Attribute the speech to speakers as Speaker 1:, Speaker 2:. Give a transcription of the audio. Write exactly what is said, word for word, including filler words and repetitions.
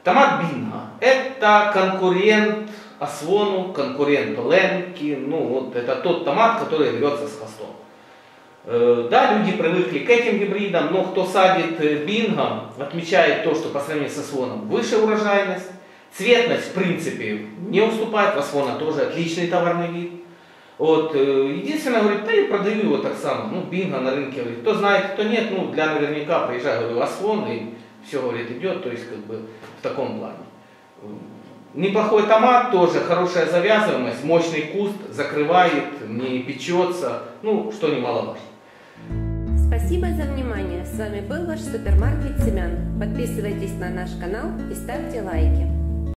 Speaker 1: Томат Бинго – это конкурент Освону, конкурент Оленки, ну вот это тот томат, который рвется с хвостом. Да, люди привыкли к этим гибридам, но кто садит Бинго, отмечает то, что по сравнению с Освоном выше урожайность, цветность в принципе не уступает, у Освона тоже отличный товарный вид. Вот, единственное, говорит, да я продаю его так само, ну Бинго на рынке, говорит, кто знает, кто нет, ну для наверняка приезжаю, говорю, Освон, и все, говорит, идет, то есть как бы в таком плане. Неплохой томат, тоже хорошая завязываемость, мощный куст, закрывает, не печется, ну, что немаловажно.
Speaker 2: Спасибо за внимание. С вами был ваш супермаркет семян. Подписывайтесь на наш канал и ставьте лайки.